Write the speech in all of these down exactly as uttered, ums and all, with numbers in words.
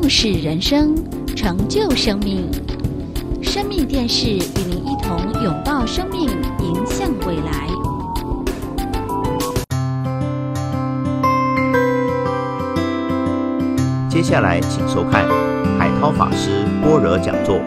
重视人生，成就生命。生命电视与您一同拥抱生命，迎向未来。 接下来，请收看海涛法师般若讲座。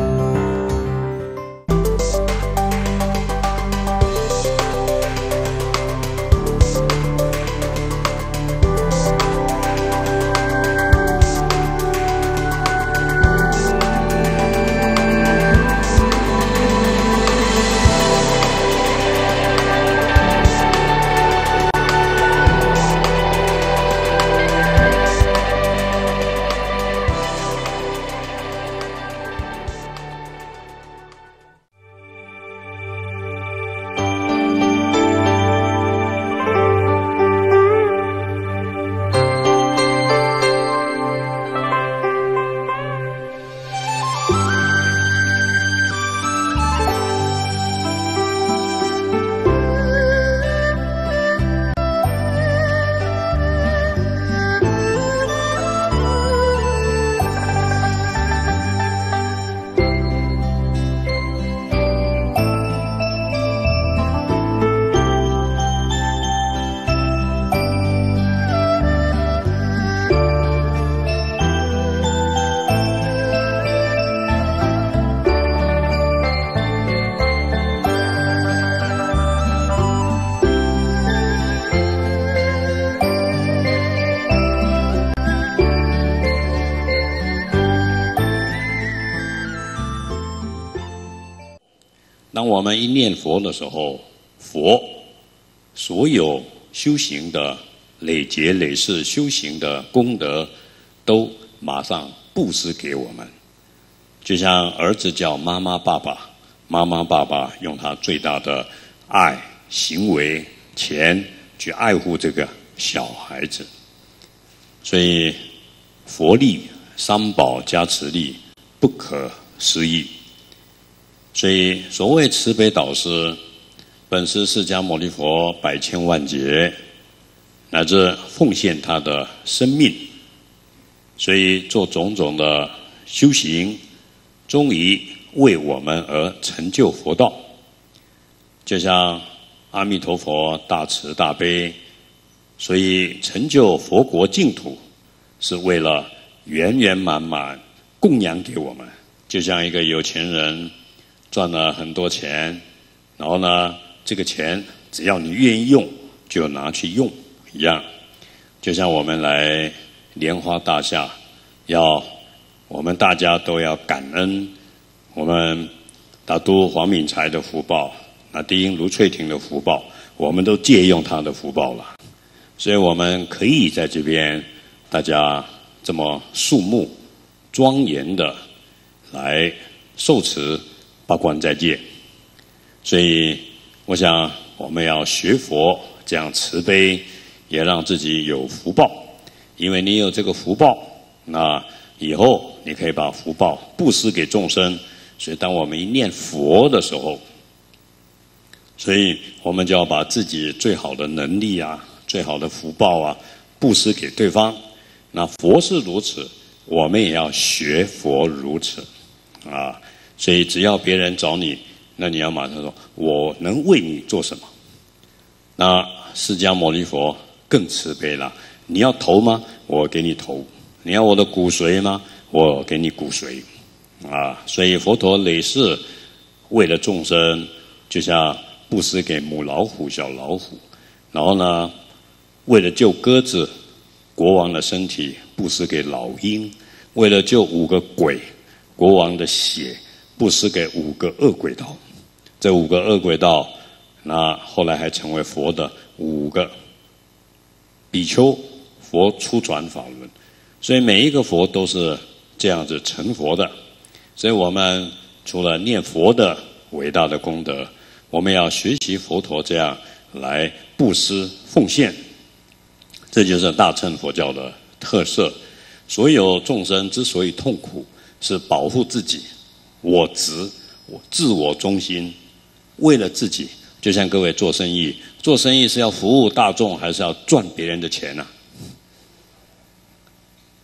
当我们一念佛的时候，佛所有修行的累劫累世修行的功德，都马上布施给我们。就像儿子叫妈妈爸爸，妈妈爸爸用他最大的爱、行为、钱去爱护这个小孩子。所以佛力、三宝加持力不可思议。所以，所谓慈悲导师，本师释迦牟尼佛百千万劫，乃至奉献他的生命，所以做种种的修行，终于为我们而成就佛道。就像阿弥陀佛大慈大悲，所以成就佛国净土，是为了圆圆满满供养给我们。就像一个有钱人赚了很多钱，然后呢，这个钱只要你愿意用，就拿去用一样。就像我们来莲花大厦，要我们大家都要感恩我们大都黄敏才的福报，那低音卢翠婷的福报，我们都借用他的福报了。所以我们可以在这边大家这么肃穆庄严的来受持八关斋戒。所以我想我们要学佛这样慈悲，也让自己有福报。因为你有这个福报，那以后你可以把福报布施给众生。所以当我们一念佛的时候，所以我们就要把自己最好的能力啊，最好的福报啊布施给对方。那佛是如此，我们也要学佛如此啊。所以只要别人找你，那你要马上说我能为你做什么。那释迦牟尼佛更慈悲了，你要头吗？我给你头。你要我的骨髓吗？我给你骨髓啊。所以佛陀累世为了众生，就像布施给母老虎、小老虎，然后呢，为了救鸽子国王的身体，布施给老鹰；为了救五个鬼国王的血，布施给五个恶鬼道。这五个恶鬼道，那后来还成为佛的五个比丘，佛初传法轮。所以每一个佛都是这样子成佛的。所以我们除了念佛的伟大的功德，我们要学习佛陀这样来布施奉献。这就是大乘佛教的特色。所有众生之所以痛苦，是保护自己，我执，我自我中心，为了自己。就像各位做生意，做生意是要服务大众，还是要赚别人的钱啊？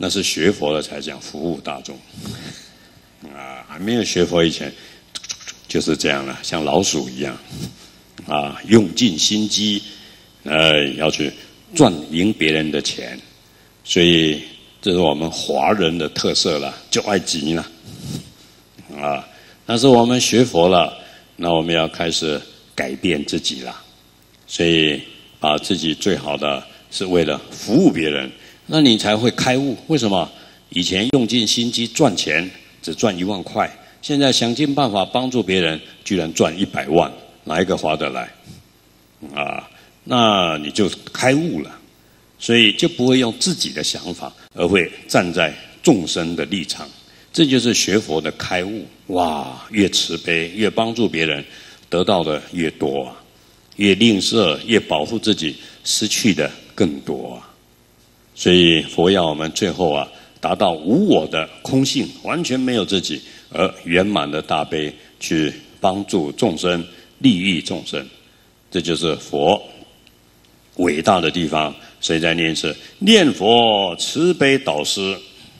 那是学佛了才讲服务大众。啊，还没有学佛以前就是这样了，像老鼠一样，啊，用尽心机，呃，要去赚赢别人的钱，所以这是我们华人的特色了，就爱急了，啊，但是我们学佛了，那我们要开始改变自己了，所以把自己最好的是为了服务别人，那你才会开悟。为什么？以前用尽心机赚钱，只赚一万块，现在想尽办法帮助别人，居然赚一百万，哪一个划得来？啊，那你就开悟了，所以就不会用自己的想法，而会站在众生的立场。这就是学佛的开悟。哇，越慈悲，越帮助别人，得到的越多啊；越吝啬，越保护自己，失去的更多啊。所以佛要我们最后啊，达到无我的空性，完全没有自己，而圆满的大悲去帮助众生，利益众生。这就是佛伟大的地方。所以在念是念佛慈悲导师，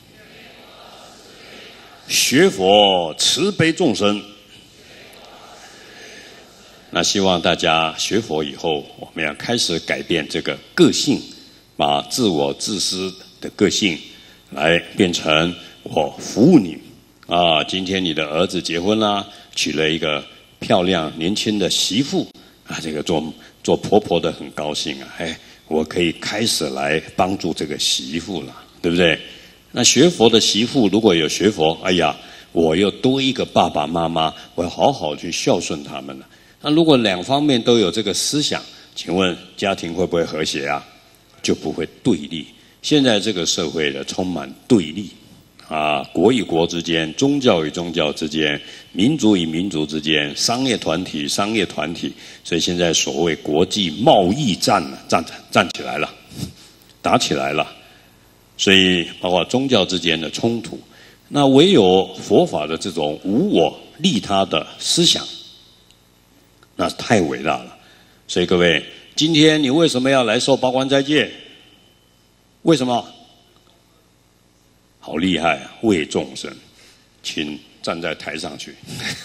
学佛慈悲众生。那希望大家学佛以后，我们要开始改变这个个性，把自我自私的个性来变成我服务你啊！今天你的儿子结婚啦，娶了一个漂亮年轻的媳妇啊，这个做做婆婆的很高兴啊，哎，我可以开始来帮助这个媳妇了，对不对？那学佛的媳妇如果有学佛，哎呀，我又多一个爸爸妈妈，我要好好去孝顺他们了。那如果两方面都有这个思想，请问家庭会不会和谐啊？就不会对立。现在这个社会的充满对立啊，国与国之间，宗教与宗教之间，民族与民族之间，商业团体商业团体，所以现在所谓国际贸易战站站起来了，打起来了。所以包括宗教之间的冲突，那唯有佛法的这种无我利他的思想，那太伟大了。所以各位，今天你为什么要来受八关斋戒？为什么？好厉害啊！为众生，请站在台上去，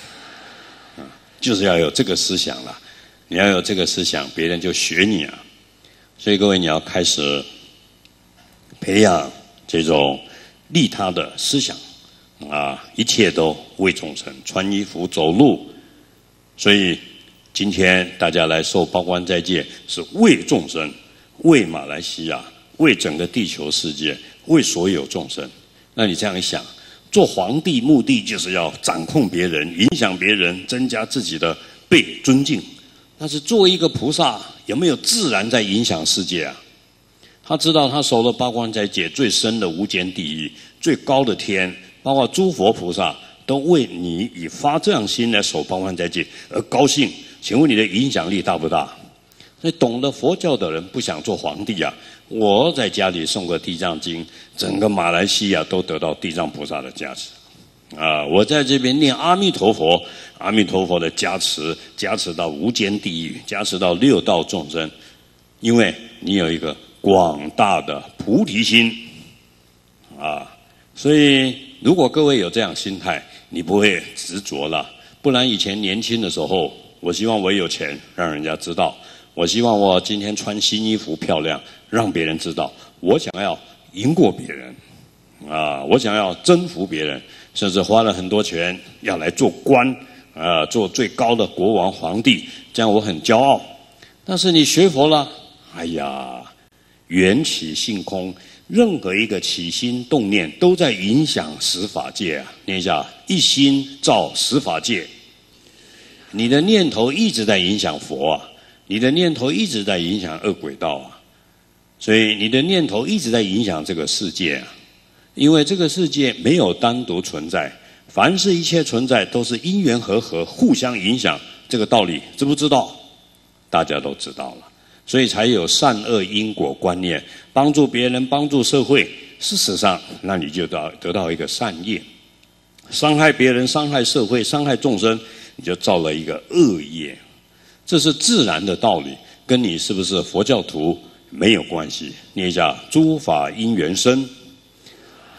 就是要有这个思想啦。你要有这个思想，别人就学你啊。所以各位，你要开始培养这种利他的思想啊，一切都为众生，穿衣服、走路。所以今天大家来受八关斋戒，是为众生，为马来西亚，为整个地球世界，为所有众生。那你这样一想，做皇帝目的就是要掌控别人，影响别人，增加自己的被尊敬。但是作为一个菩萨，有没有自然在影响世界啊？他知道他守了八关斋戒，最深的无间地狱，最高的天，包括诸佛菩萨都为你以发这样心来守八关斋戒而高兴。请问你的影响力大不大？所以懂得佛教的人不想做皇帝啊。我在家里诵个地藏经，整个马来西亚都得到地藏菩萨的加持啊！我在这边念阿弥陀佛，阿弥陀佛的加持，加持到无间地狱，加持到六道众生，因为你有一个广大的菩提心啊！所以如果各位有这样心态，你不会执着了。不然以前年轻的时候，我希望我有钱让人家知道，我希望我今天穿新衣服漂亮让别人知道，我想要赢过别人啊，我想要征服别人，甚至花了很多钱要来做官啊，做最高的国王皇帝，这样我很骄傲。但是你学佛了，哎呀，缘起性空，任何一个起心动念都在影响十法界啊！念一下，一心造十法界。你的念头一直在影响佛啊，你的念头一直在影响恶鬼道啊，所以你的念头一直在影响这个世界啊。因为这个世界没有单独存在，凡是一切存在都是因缘和合，互相影响。这个道理知不知道？大家都知道了。所以才有善恶因果观念，帮助别人，帮助社会。事实上，那你就得得到一个善业，伤害别人，伤害社会，伤害众生，你就造了一个恶业。这是自然的道理，跟你是不是佛教徒没有关系。念一下：诸法因缘生，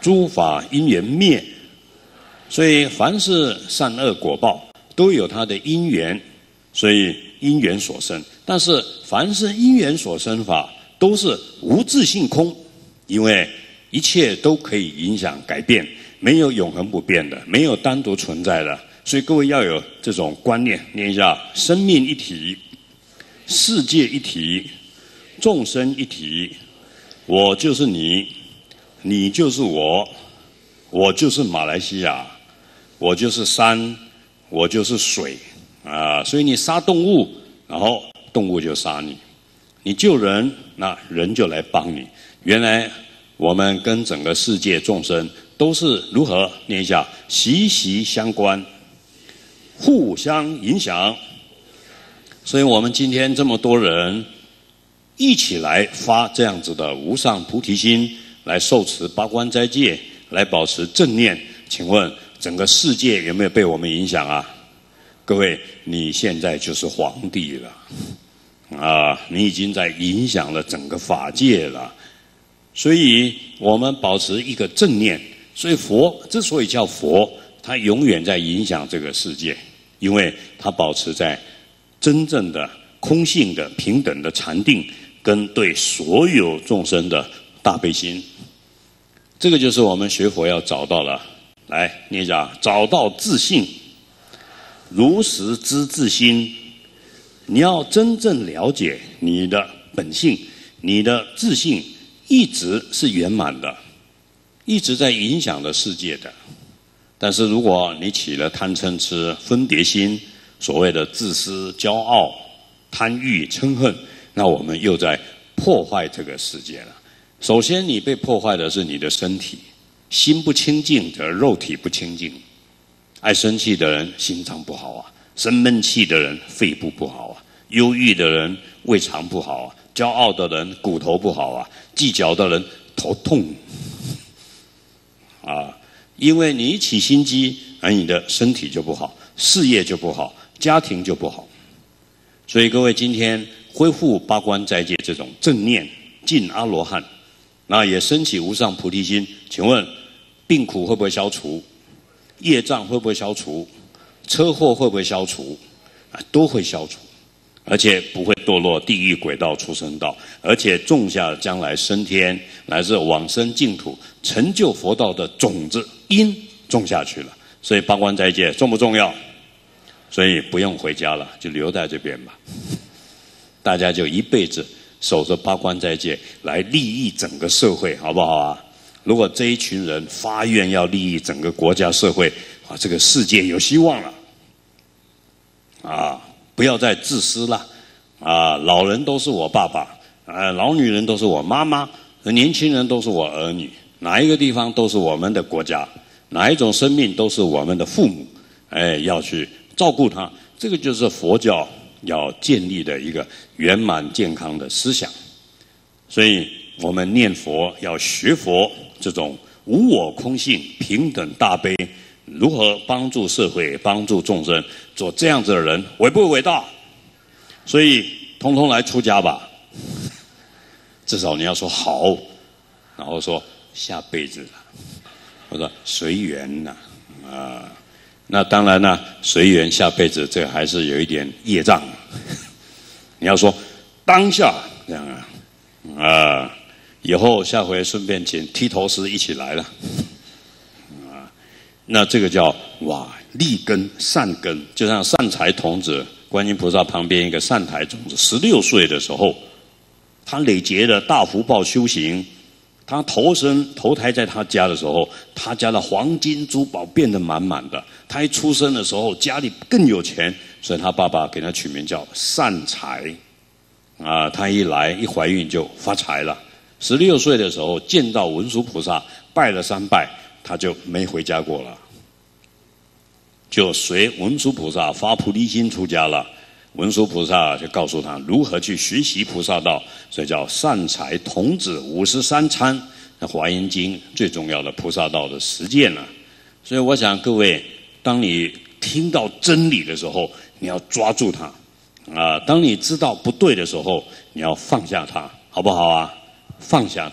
诸法因缘灭。所以凡是善恶果报都有它的因缘，所以因缘所生。但是凡是因缘所生法都是无自性空，因为一切都可以影响改变，没有永恒不变的，没有单独存在的。所以各位要有这种观念，念一下：生命一体，世界一体，众生一体。我就是你，你就是我，我就是马来西亚，我就是山，我就是水啊！所以你杀动物，然后动物就杀你；你救人，那人就来帮你。原来我们跟整个世界众生都是如何念一下，息息相关，互相影响。所以我们今天这么多人一起来发这样子的无上菩提心，来受持八关斋戒，来保持正念。请问整个世界有没有被我们影响啊？各位，你现在就是皇帝了啊！你已经在影响了整个法界了。所以我们保持一个正念。所以佛之所以叫佛，他永远在影响这个世界，因为他保持在真正的空性的平等的禅定，跟对所有众生的大悲心。这个就是我们学佛要找到了。来念一下：找到自性，如实知自心。你要真正了解你的本性，你的自性一直是圆满的，一直在影响了世界的。但是如果你起了贪嗔痴分别心，所谓的自私、骄傲、贪欲、嗔恨，那我们又在破坏这个世界了。首先你被破坏的是你的身体，心不清净的肉体不清净。爱生气的人心脏不好啊，生闷气的人肺部不好啊，忧郁的人胃肠不好啊，骄傲的人骨头不好啊，计较的人头痛啊。因为你一起心机，而你的身体就不好，事业就不好，家庭就不好。所以各位今天恢复八关斋戒这种正念，进阿罗汉，那也升起无上菩提心。请问病苦会不会消除？业障会不会消除？车祸会不会消除？啊，都会消除，而且不会堕落地狱、鬼道、畜生道，而且种下将来升天乃至往生净土、成就佛道的种子因种下去了。所以八关斋戒重不重要？所以不用回家了，就留在这边吧。大家就一辈子守着八关斋戒来利益整个社会，好不好啊？如果这一群人发愿要利益整个国家社会，啊，这个世界有希望了。啊，不要再自私了。啊，老人都是我爸爸，啊，老女人都是我妈妈，年轻人都是我儿女，哪一个地方都是我们的国家，哪一种生命都是我们的父母。哎，要去照顾他，这个就是佛教要建立的一个圆满健康的思想。所以我们念佛要学佛这种无我空性平等大悲，如何帮助社会帮助众生，做这样子的人伟不伟大？所以通通来出家吧，至少你要说好，然后说下辈子了，或者随缘呐啊。那当然呢，随缘下辈子这还是有一点业障。你要说当下这样啊，啊，以后下回顺便请剃头师一起来了，啊，那这个叫哇立根善根，就像善财童子，观音菩萨旁边一个善财童子，十六岁的时候，他累劫的大福报修行。他投生投胎在他家的时候，他家的黄金珠宝变得满满的。他一出生的时候，家里更有钱，所以他爸爸给他取名叫善财。啊，他一来一怀孕就发财了。十六岁的时候见到文殊菩萨，拜了三拜，他就没回家过了，就随文殊菩萨发菩提心出家了。文殊菩萨就告诉他如何去学习菩萨道，所以叫善财童子五十三参。那华严经最重要的菩萨道的实践了。所以我想各位，当你听到真理的时候，你要抓住它啊；当你知道不对的时候，你要放下它，好不好啊？放下它，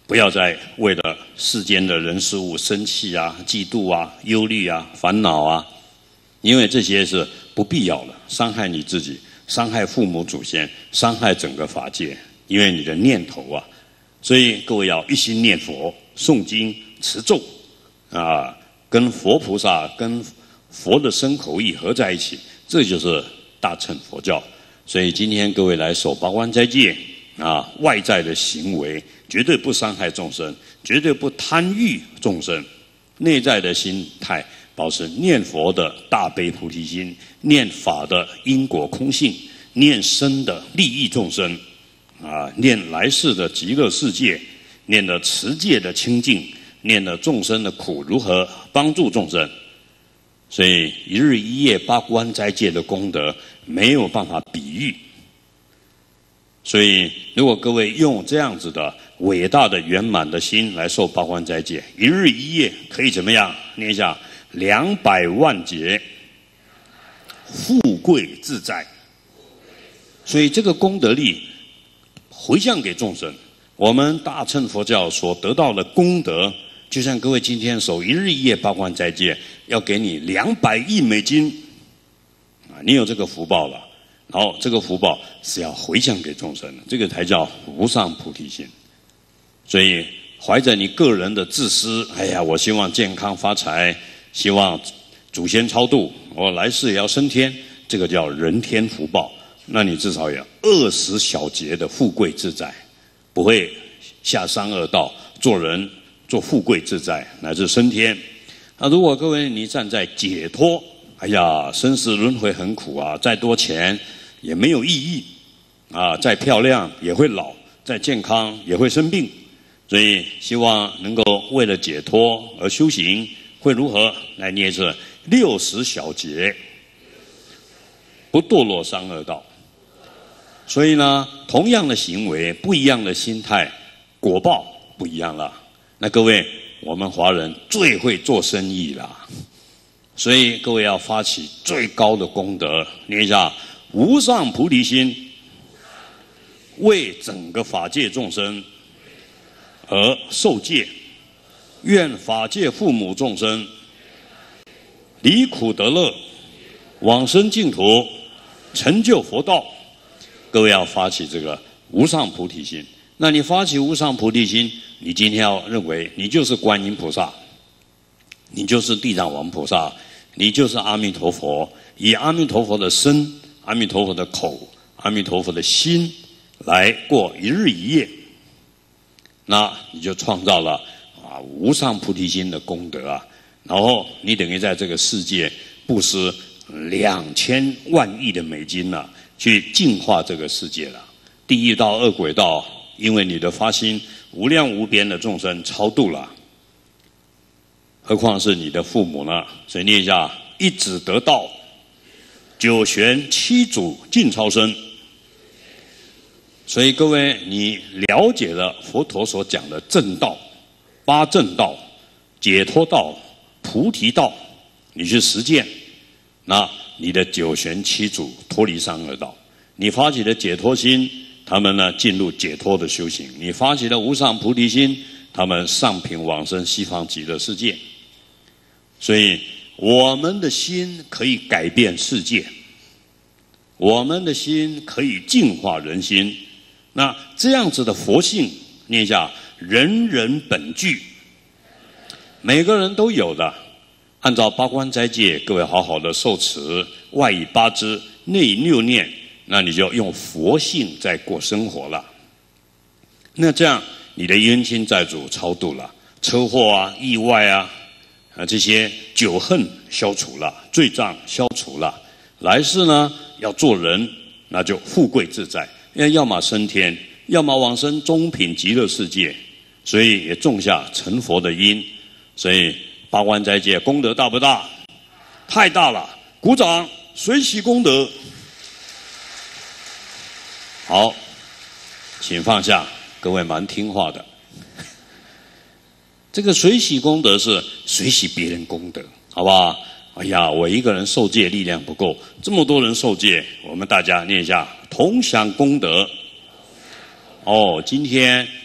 不要再为了世间的人事物生气啊、嫉妒啊、忧虑啊、烦恼啊，因为这些是不必要的，伤害你自己，伤害父母祖先，伤害整个法界，因为你的念头啊。所以各位要一心念佛、诵经、持咒啊，跟佛菩萨、跟佛的身口意合在一起，这就是大乘佛教。所以今天各位来守八关斋戒啊，外在的行为绝对不伤害众生，绝对不贪欲众生，内在的心态保持念佛的大悲菩提心，念法的因果空性，念身的利益众生啊，念来世的极乐世界，念的持戒的清净，念的众生的苦如何帮助众生。所以一日一夜八关斋戒的功德没有办法比喻。所以如果各位用这样子的伟大的圆满的心来受八关斋戒，一日一夜可以怎么样？念一下两百万劫富贵自在。所以这个功德力回向给众生，我们大乘佛教所得到的功德，就像各位今天守一日一夜八关斋戒，要给你两百亿美金啊！你有这个福报了，然后这个福报是要回向给众生的，这个才叫无上菩提心。所以怀着你个人的自私，哎呀，我希望健康发财，希望祖先超度，我来世也要升天，这个叫人天福报。那你至少有二十小节的富贵自在，不会下三恶道，做人做富贵自在，乃至升天。那如果各位你站在解脱，哎呀，生死轮回很苦啊，再多钱也没有意义啊，再漂亮也会老，再健康也会生病。所以希望能够为了解脱而修行，会如何来念这六十小节，不堕落三恶道。所以呢，同样的行为，不一样的心态，果报不一样了。那各位，我们华人最会做生意啦，所以各位要发起最高的功德，念一下无上菩提心，为整个法界众生而受戒，愿法界父母众生离苦得乐，往生净土，成就佛道。各位要发起这个无上菩提心。那你发起无上菩提心，你今天要认为你就是观音菩萨，你就是地藏王菩萨，你就是阿弥陀佛，以阿弥陀佛的身、阿弥陀佛的口、阿弥陀佛的心来过一日一夜，那你就创造了啊无上菩提心的功德啊。然后你等于在这个世界布施两千万亿的美金了、啊，去净化这个世界了。地狱道、恶鬼道，因为你的发心无量无边的众生超度了，何况是你的父母呢？所以念一下：一子得道，九玄七祖尽超生。所以各位，你了解了佛陀所讲的正道、八正道、解脱道、菩提道，你去实践，那你的九玄七祖脱离三恶道，你发起的解脱心，他们呢进入解脱的修行；你发起的无上菩提心，他们上品往生西方极乐世界。所以我们的心可以改变世界，我们的心可以净化人心。那这样子的佛性，念一下：人人本具，每个人都有的。按照八关斋戒，各位好好的受持，外以八支，内以六念，那你就用佛性在过生活了。那这样你的冤亲债主超度了，车祸啊、意外啊，啊这些酒恨消除了，罪障消除了，来世呢要做人，那就富贵自在，因为要么升天，要么往生中品极乐世界，所以也种下成佛的因。所以八关斋戒功德大不大？太大了！鼓掌，随喜功德。好，请放下，各位蛮听话的。这个随喜功德是随喜别人功德，好不好？哎呀，我一个人受戒力量不够，这么多人受戒，我们大家念一下：同享功德。哦，今天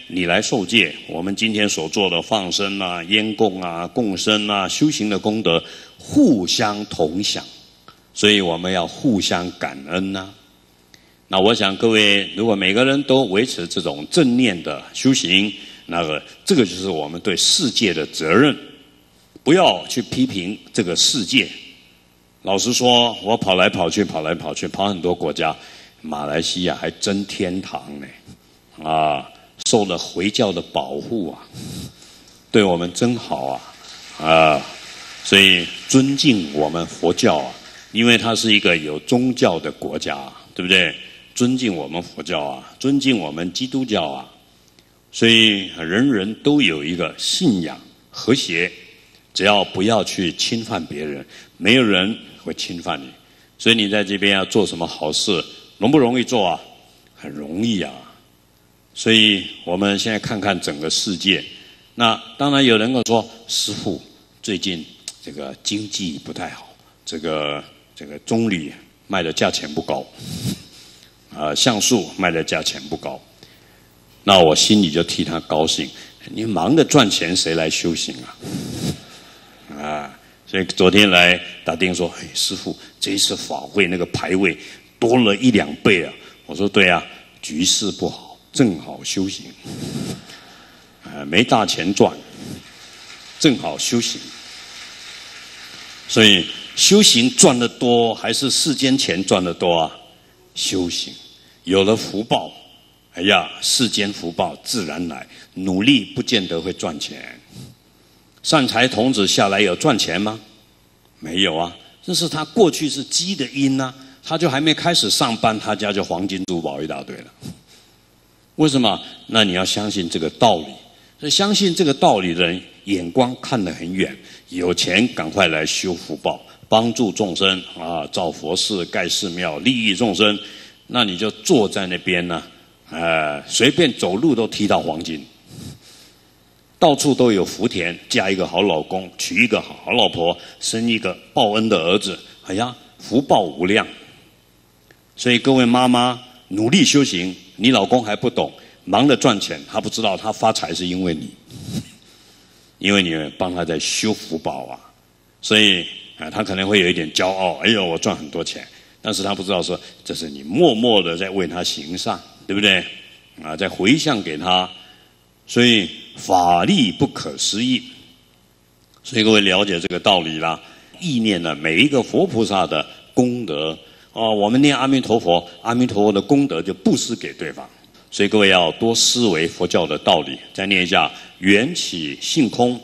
你来受戒，我们今天所做的放生啊、烟供啊、共生啊、修行的功德，互相同享，所以我们要互相感恩呐、啊。那我想各位，如果每个人都维持这种正念的修行，那个这个就是我们对世界的责任，不要去批评这个世界。老实说，我跑来跑去，跑来跑去，跑很多国家，马来西亚还真天堂呢，啊，受了回教的保护啊，对我们真好啊，啊，所以尊敬我们佛教啊，因为它是一个有宗教的国家，对不对？尊敬我们佛教啊，尊敬我们基督教啊，所以人人都有一个信仰和谐，只要不要去侵犯别人，没有人会侵犯你。所以你在这边要做什么好事，容不容易做啊？很容易啊。所以我们现在看看整个世界，那当然有人会说，师父最近这个经济不太好，这个这个棕榈卖的价钱不高，啊，橡树卖的价钱不高。那我心里就替他高兴，你忙着赚钱，谁来修行啊？啊，所以昨天来打电话说，哎，师父，这一次法会那个牌位多了一两倍啊！我说对啊，局势不好，正好修行，啊，没大钱赚，正好修行。所以修行赚得多，还是世间钱赚得多啊？修行有了福报。哎呀，世间福报自然来，努力不见得会赚钱。善财童子下来有赚钱吗？没有啊，这是他过去是积的因啊，他就还没开始上班，他家就黄金珠宝一大堆了。为什么？那你要相信这个道理。所以相信这个道理的人，眼光看得很远，有钱赶快来修福报，帮助众生啊，造佛寺、盖寺庙，利益众生。那你就坐在那边呢、啊。呃，随便走路都踢到黄金，到处都有福田，嫁一个好老公，娶一个好老婆，生一个报恩的儿子，哎呀，福报无量。所以各位妈妈努力修行，你老公还不懂，忙着赚钱，他不知道他发财是因为你，因为你帮他在修福报啊。所以啊、呃，他可能会有一点骄傲，哎呦，我赚很多钱，但是他不知道说，这是你默默的在为他行善。对不对？啊，再回向给他，所以法力不可思议。所以各位了解这个道理啦。意念呢，每一个佛菩萨的功德哦，我们念阿弥陀佛，阿弥陀佛的功德就布施给对方。所以各位要多思维佛教的道理。再念一下：缘起性空，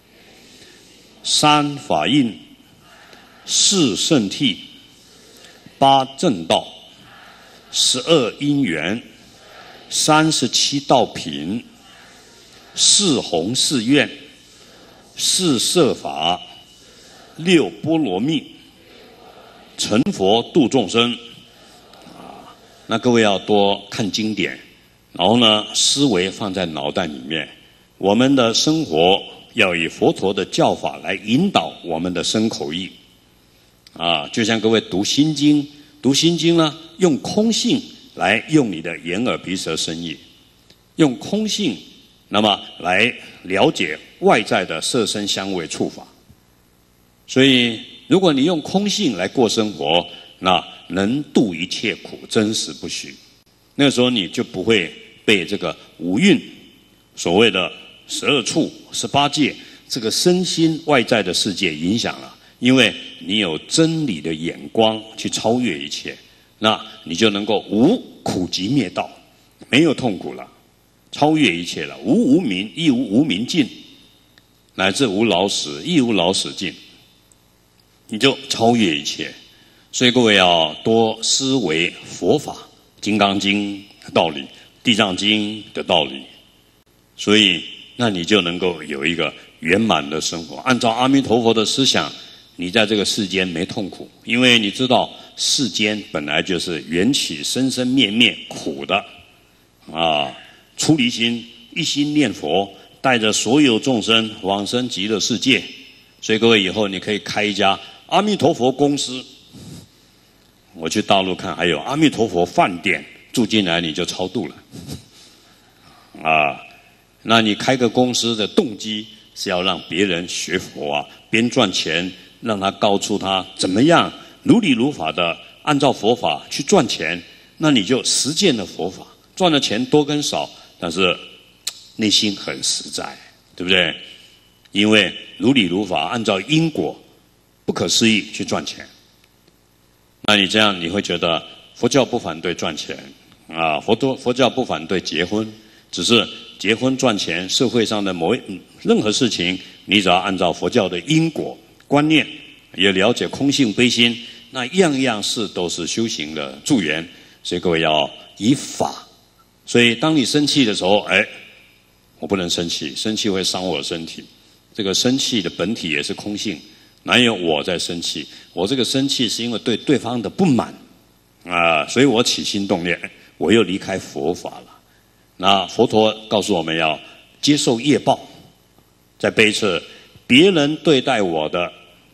三法印，四圣谛，八正道，十二因缘。三十七道品，四弘誓愿，四摄法，六波罗蜜，成佛度众生。啊，那各位要多看经典，然后呢，思维放在脑袋里面。我们的生活要以佛陀的教法来引导我们的身口意。啊，就像各位读心经，读心经呢，用空性。来用你的眼耳鼻舌身意，用空性，那么来了解外在的色声香味触法。所以，如果你用空性来过生活，那能度一切苦，真实不虚。那个时候你就不会被这个五蕴所谓的十二处、十八界这个身心外在的世界影响了，因为你有真理的眼光去超越一切。那你就能够无苦集灭道，没有痛苦了，超越一切了，无无明亦无无明尽，乃至无老死亦无老死尽，你就超越一切。所以各位要多思维佛法，《金刚经》的道理，《地藏经》的道理，所以那你就能够有一个圆满的生活。按照阿弥陀佛的思想，你在这个世间没痛苦，因为你知道世间本来就是缘起生生灭灭苦的啊！出离心，一心念佛，带着所有众生往生极乐世界。所以各位以后你可以开一家阿弥陀佛公司。我去大陆看，还有阿弥陀佛饭店，住进来你就超度了啊！ 那你开个公司的动机是要让别人学佛啊，边赚钱，让他告诉他怎么样如理如法的按照佛法去赚钱，那你就实践了佛法，赚的钱多跟少，但是内心很实在，对不对？因为如理如法，按照因果，不可思议去赚钱。那你这样你会觉得佛教不反对赚钱啊，佛陀佛教不反对结婚，只是结婚赚钱，社会上的某一任何事情，你只要按照佛教的因果观念，也了解空性悲心，那样样事都是修行的助缘。所以各位要以法。所以当你生气的时候，哎，我不能生气，生气会伤我身体。这个生气的本体也是空性，哪有我在生气？我这个生气是因为对对方的不满啊，所以我起心动念，我又离开佛法了。那佛陀告诉我们要接受业报，再背一次，别人对待我的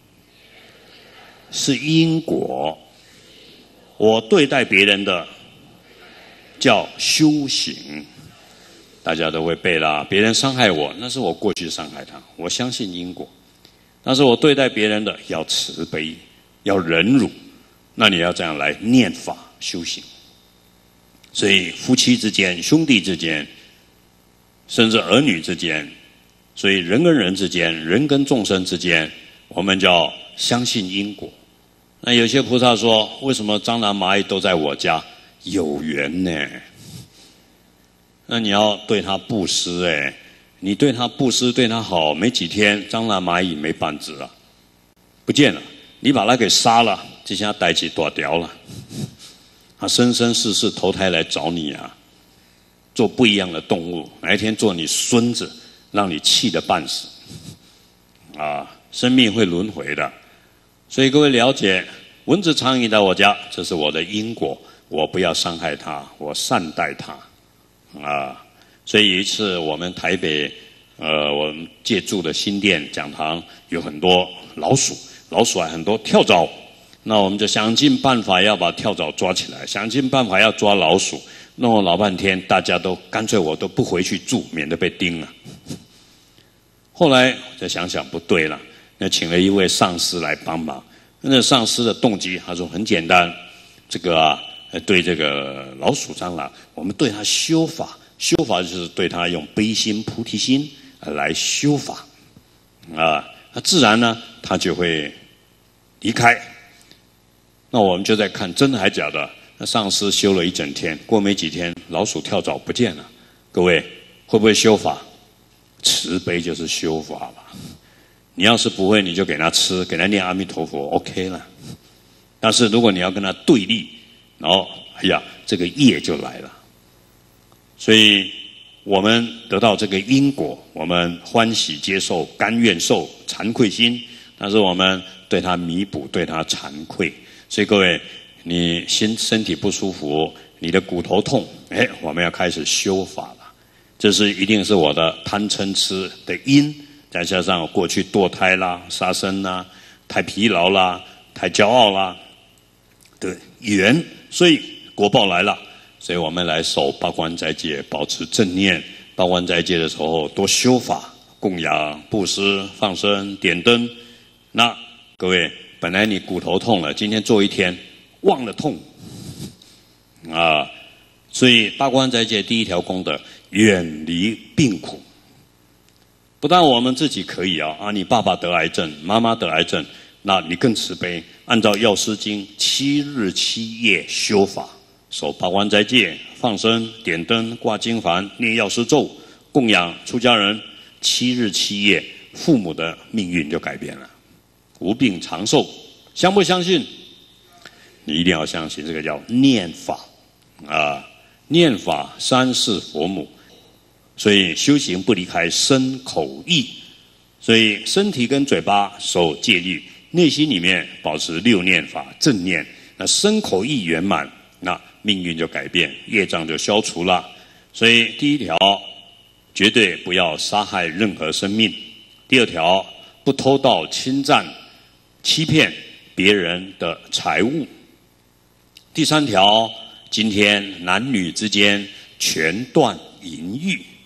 是因果，我对待别人的叫修行。大家都会背啦，别人伤害我，那是我过去伤害他，我相信因果。但是我对待别人的要慈悲，要忍辱，那你要这样来念法修行。所以夫妻之间、兄弟之间，甚至儿女之间，所以人跟人之间、人跟众生之间，我们就要相信因果。那有些菩萨说，为什么蟑螂蚂蚁都在我家？有缘呢。那你要对他布施哎，你对他布施对他好，没几天蟑螂蚂蚁没半只了，不见了。你把他给杀了，这下代志大条了。他生生世世投胎来找你啊，做不一样的动物，哪一天做你孙子，让你气得半死啊！生命会轮回的。所以各位了解，蚊子苍蝇来我家，这是我的因果，我不要伤害它，我善待它。啊，所以有一次我们台北，呃，我们借住的新店讲堂有很多老鼠，老鼠还很多跳蚤，那我们就想尽办法要把跳蚤抓起来，想尽办法要抓老鼠，弄了老半天，大家都干脆我都不回去住，免得被叮了。后来再想想不对了，那请了一位上师来帮忙。那上师的动机，他说很简单，这个啊。对这个老鼠蟑螂，我们对它修法，修法就是对它用悲心、菩提心来修法，啊，那自然呢，它就会离开。那我们就在看真的还假的。那上师修了一整天，过没几天，老鼠跳蚤不见了。各位会不会修法？慈悲就是修法了。你要是不会，你就给它吃，给它念阿弥陀佛 ，OK 了。但是如果你要跟它对立，然后，哎呀，这个业就来了。所以，我们得到这个因果，我们欢喜接受，甘愿受，惭愧心。但是我们对它弥补，对它惭愧。所以各位，你心身体不舒服，你的骨头痛，哎，我们要开始修法了。这是一定是我的贪嗔痴的因，再加上我过去堕胎啦、杀生啦、太疲劳啦、太骄傲啦的缘。所以果报来了，所以我们来守八关斋戒，保持正念。八关斋戒的时候多修法，供养、布施、放生、点灯。那各位，本来你骨头痛了，今天做一天，忘了痛啊！所以八关斋戒第一条功德，远离病苦。不但我们自己可以啊，啊，你爸爸得癌症，妈妈得癌症。那你更慈悲，按照药师经七日七夜修法，守八关斋戒，放生、点灯、挂经幡、念药师咒，供养出家人，七日七夜，父母的命运就改变了，无病长寿。相不相信？你一定要相信，这个叫念法啊！念法三世佛母，所以修行不离开身口意，所以身体跟嘴巴守戒律。内心里面保持六念法正念，那身口意圆满，那命运就改变，业障就消除了。所以第一条，绝对不要杀害任何生命；第二条，不偷盗、侵占、欺骗别人的财物；第三条，今天男女之间全断淫欲；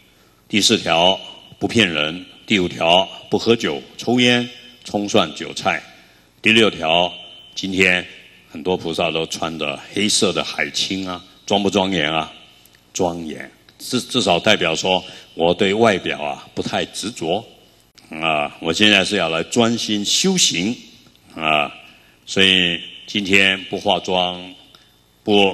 第四条不骗人，第五条不喝酒、抽烟、葱蒜韭菜，第六条今天很多菩萨都穿的黑色的海青啊，庄不庄严啊？庄严，至至少代表说我对外表啊不太执着啊，我现在是要来专心修行啊，所以今天不化妆，不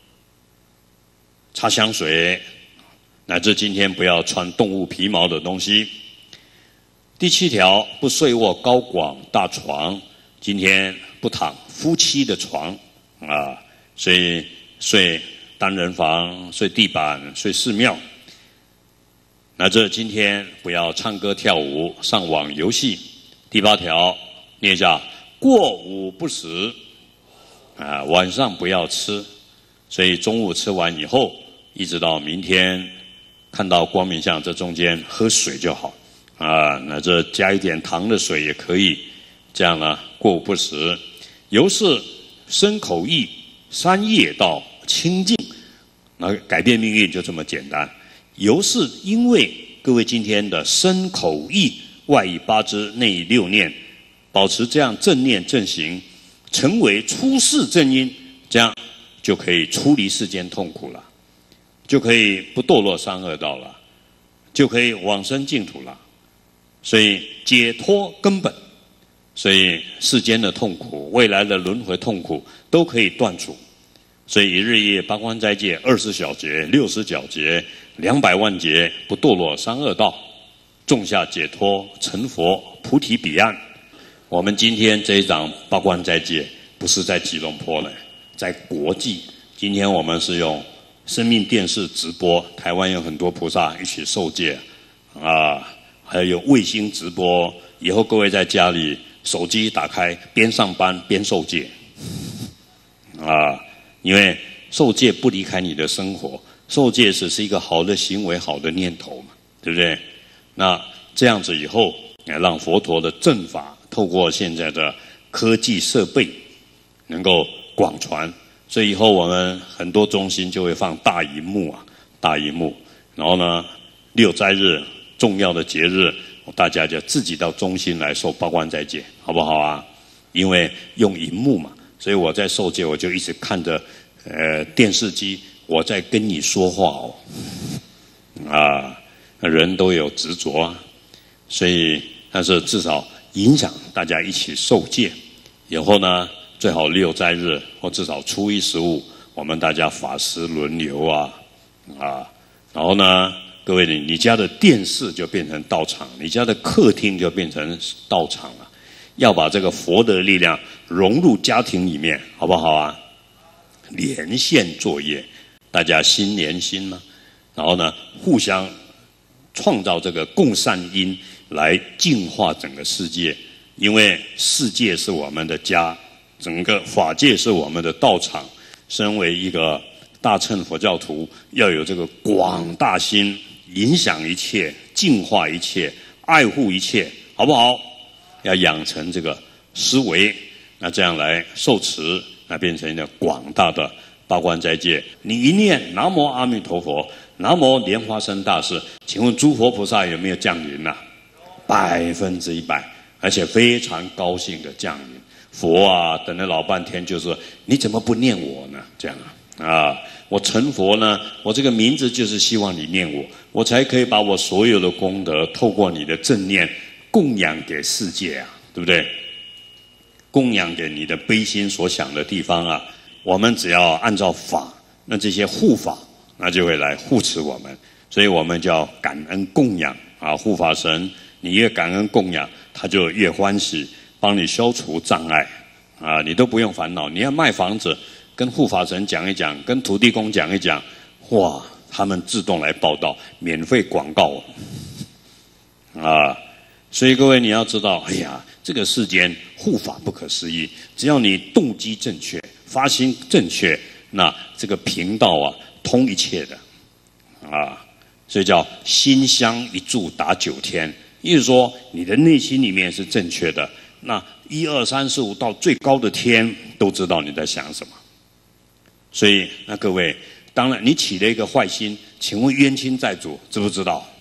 擦香水，乃至今天不要穿动物皮毛的东西。第七条不睡卧高广大床，今天不躺夫妻的床啊，所以睡单人房、睡地板、睡寺庙。乃至今天不要唱歌跳舞、上网游戏。第八条念一下：过午不食啊，晚上不要吃。所以中午吃完以后，一直到明天看到光明像，这中间喝水就好啊，乃至加一点糖的水也可以。这样呢，过午不食。由是身口意三业道清净，那改变命运就这么简单。由是因为各位今天的身口意外以八支内以六念，保持这样正念正行，成为出世正因，这样就可以出离世间痛苦了，就可以不堕落三恶道了，就可以往生净土了。所以解脱根本，所以世间的痛苦、未来的轮回痛苦都可以断除。所以一日夜八关斋戒、二十小节、六十皎节、两百万劫，不堕落三恶道，种下解脱，成佛，菩提彼岸。我们今天这一场八关斋戒，不是在吉隆坡呢，在国际。今天我们是用生命电视直播，台湾有很多菩萨一起受戒啊，还有卫星直播。以后各位在家里手机打开，边上班边受戒啊。因为受戒不离开你的生活，受戒只是一个好的行为、好的念头嘛，对不对？那这样子以后，也让佛陀的正法透过现在的科技设备能够广传，所以以后我们很多中心就会放大荧幕啊，大荧幕。然后呢，六斋日重要的节日，大家就自己到中心来受八关斋戒，好不好啊？因为用荧幕嘛。所以我在受戒，我就一直看着呃电视机，我在跟你说话哦，啊，人都有执着啊，所以但是至少影响大家一起受戒。以后呢，最好六斋日或至少初一十五，我们大家法师轮流啊啊，然后呢，各位你你家的电视就变成道场，你家的客厅就变成道场了。要把这个佛的力量融入家庭里面，好不好啊？连线作业，大家心连心嘛，然后呢，互相创造这个共善因，来净化整个世界。因为世界是我们的家，整个法界是我们的道场。身为一个大乘佛教徒，要有这个广大心，影响一切，净化一切，爱护一切，好不好？要养成这个思维，那这样来受持，那变成一个广大的八关斋戒。你一念南无阿弥陀佛，南无莲花生大士，请问诸佛菩萨有没有降临啊？百分之一百，而且非常高兴的降临。佛啊，等了老半天，就是你怎么不念我呢？这样啊，啊，我成佛呢，我这个名字就是希望你念我，我才可以把我所有的功德透过你的正念供养给世界啊，对不对？供养给你的悲心所想的地方啊，我们只要按照法，那这些护法那就会来护持我们，所以我们叫感恩供养啊，护法神，你越感恩供养，他就越欢喜，帮你消除障碍啊，你都不用烦恼。你要卖房子，跟护法神讲一讲，跟土地公讲一讲，哇，他们自动来报道，免费广告啊。所以各位你要知道，哎呀，这个世间护法不可思议，只要你动机正确，发心正确，那这个频道啊通一切的啊，所以叫心香一柱打九天，意思说你的内心里面是正确的，那一二三四五到最高的天都知道你在想什么。所以那各位，当然你起了一个坏心，请问冤亲债主知不知道？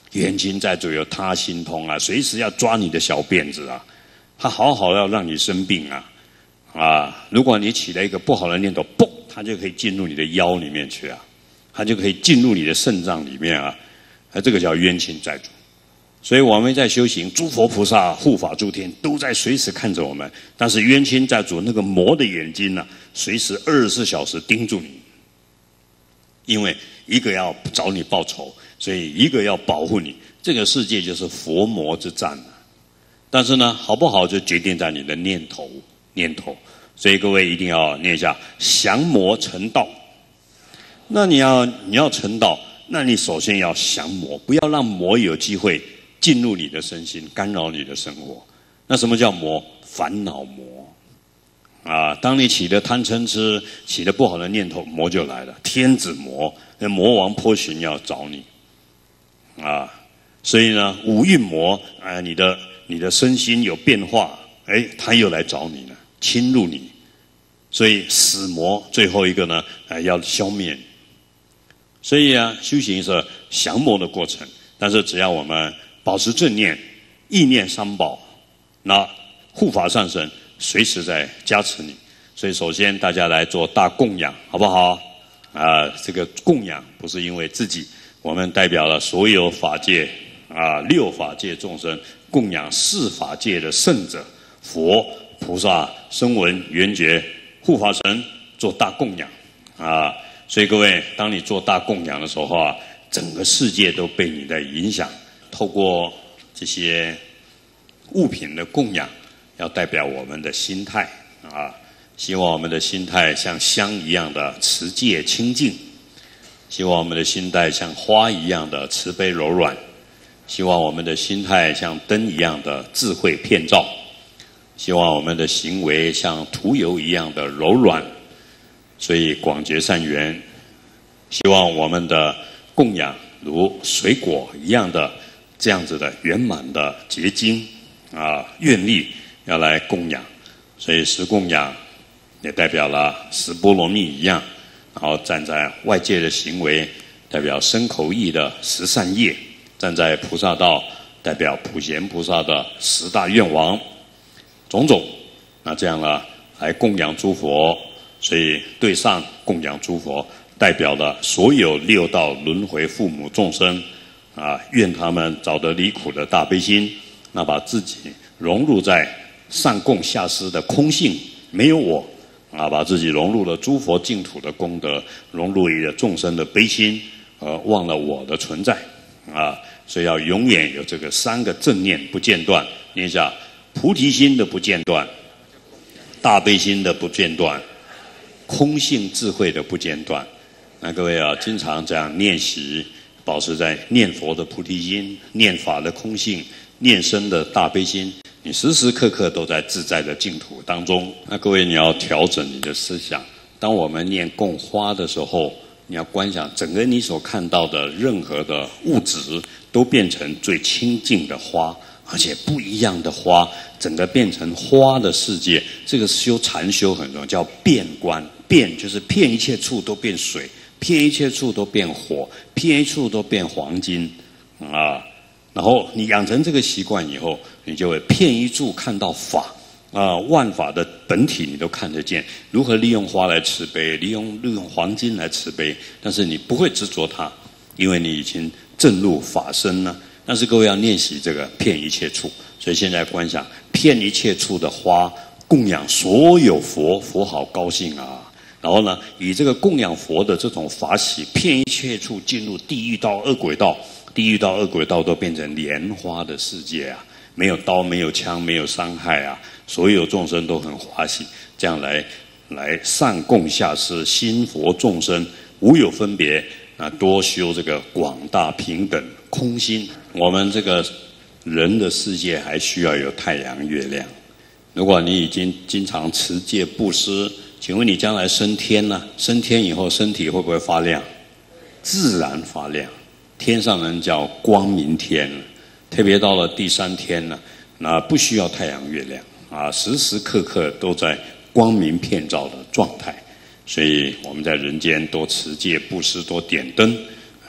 冤亲债主有他心通啊，随时要抓你的小辫子啊，他好好要让你生病啊啊！如果你起了一个不好的念头，嘣，他就可以进入你的腰里面去啊，他就可以进入你的肾脏里面啊，啊，这个叫冤亲债主。所以我们在修行，诸佛菩萨护法诸天都在随时看着我们，但是冤亲债主那个魔的眼睛呢、啊，随时二十四小时盯住你，因为一个要找你报仇，所以一个要保护你。这个世界就是佛魔之战啊。但是呢，好不好就决定在你的念头，念头。所以各位一定要念一下降魔成道。那你要你要成道，那你首先要降魔，不要让魔有机会进入你的身心，干扰你的生活。那什么叫魔？烦恼魔啊！当你起了贪嗔痴，起了不好的念头，魔就来了。天子魔，那魔王波旬要找你啊！所以呢，五蕴魔，啊，你的你的身心有变化，哎，他又来找你了，侵入你。所以死魔最后一个呢，哎，要消灭你。所以啊，修行是降魔的过程。但是只要我们保持正念，意念三宝，那护法上神随时在加持你。所以首先大家来做大供养，好不好？啊、呃，这个供养不是因为自己，我们代表了所有法界啊、六法界众生，供养四法界的圣者，佛、菩萨、声闻、缘觉、护法神做大供养啊。所以各位，当你做大供养的时候啊，整个世界都被你的影响。透过这些物品的供养，要代表我们的心态啊。希望我们的心态像香一样的持戒清净，希望我们的心态像花一样的慈悲柔软，希望我们的心态像灯一样的智慧遍照，希望我们的行为像涂油一样的柔软。所以广结善缘，希望我们的供养如水果一样的这样子的圆满的结晶啊，愿力要来供养。所以十供养也代表了十波罗蜜一样，然后站在外界的行为代表身口意的十善业，站在菩萨道代表普贤菩萨的十大愿望，种种。那这样呢，来供养诸佛。所以对上供养诸佛，代表了所有六道轮回父母众生啊，愿他们早得离苦的大悲心，那把自己融入在上供下施的空性，没有我啊，把自己融入了诸佛净土的功德，融入一个众生的悲心，而忘了我的存在啊。所以要永远有这个三个正念不间断。念一下菩提心的不间断，大悲心的不间断，空性智慧的不间断。那各位啊，经常这样练习，保持在念佛的菩提心，念法的空性，念身的大悲心，你时时刻刻都在自在的净土当中。那各位，你要调整你的思想。当我们念供花的时候，你要观想整个你所看到的任何的物质都变成最清净的花，而且不一样的花，整个变成花的世界。这个修禅修很重要，叫变观。变就是遍一切处都变水，遍一切处都变火，遍一处都变黄金啊。然后你养成这个习惯以后，你就会遍一处看到法啊，万法的本体你都看得见。如何利用花来慈悲，利用利用黄金来慈悲，但是你不会执着它，因为你已经证入法身了。但是各位要练习这个遍一切处，所以现在观想遍一切处的花，供养所有佛，佛好高兴啊。然后呢，以这个供养佛的这种法喜，遍一切处进入地狱道、恶鬼道，地狱道、恶鬼道都变成莲花的世界啊，没有刀，没有枪，没有伤害啊，所有众生都很欢喜，这样来来上供下施，心佛众生无有分别啊，多修这个广大平等空心。我们这个人的世界还需要有太阳、月亮。如果你已经经常持戒布施，请问你将来升天呢？升天以后身体会不会发亮？自然发亮。天上人叫光明天，特别到了第三天呢，那不需要太阳月亮啊，时时刻刻都在光明遍照的状态。所以我们在人间多持戒布施，多点灯啊，